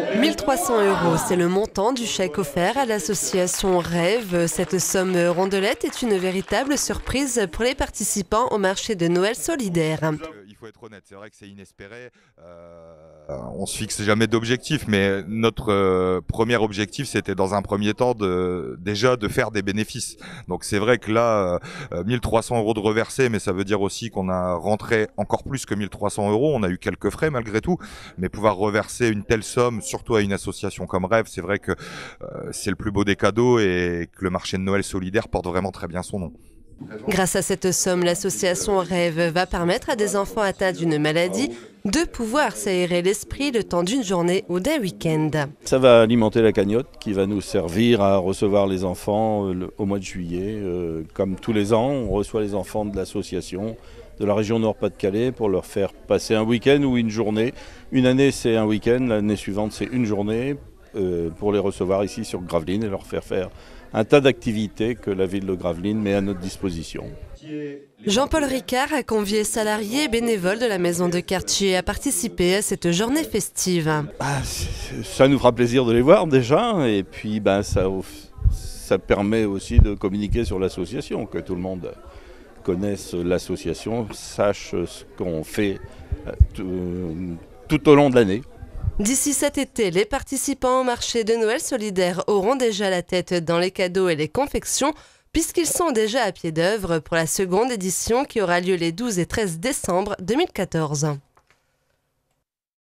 1 300 €, c'est le montant du chèque offert à l'association Rêve. Cette somme rondelette est une véritable surprise pour les participants au marché de Noël solidaire. Il faut être honnête, c'est vrai que c'est inespéré. On se fixe jamais d'objectif, mais notre premier objectif, c'était dans un premier temps déjà de faire des bénéfices. Donc c'est vrai que là, 1 300 € de reversés, mais ça veut dire aussi qu'on a rentré encore plus que 1 300 €. On a eu quelques frais malgré tout, mais pouvoir reverser une telle somme, surtout à une association comme Rêve, c'est vrai que c'est le plus beau des cadeaux et que le marché de Noël solidaire porte vraiment très bien son nom. Grâce à cette somme, l'association Rêve va permettre à des enfants atteints d'une maladie de pouvoir s'aérer l'esprit le temps d'une journée ou d'un week-end. Ça va alimenter la cagnotte qui va nous servir à recevoir les enfants au mois de juillet. Comme tous les ans, on reçoit les enfants de l'association de la région Nord-Pas-de-Calais pour leur faire passer un week-end ou une journée. Une année, c'est un week-end, l'année suivante, c'est une journée pour les recevoir ici sur Gravelines et leur faire un tas d'activités que la ville de Gravelines met à notre disposition. Jean-Paul Ricard a convié salariés et bénévoles de la maison de quartier à participer à cette journée festive. Ça nous fera plaisir de les voir déjà, et puis ça permet aussi de communiquer sur l'association, que tout le monde connaisse l'association, sache ce qu'on fait tout au long de l'année. D'ici cet été, les participants au marché de Noël solidaire auront déjà la tête dans les cadeaux et les confections, puisqu'ils sont déjà à pied d'œuvre pour la seconde édition qui aura lieu les 12 et 13 décembre 2014.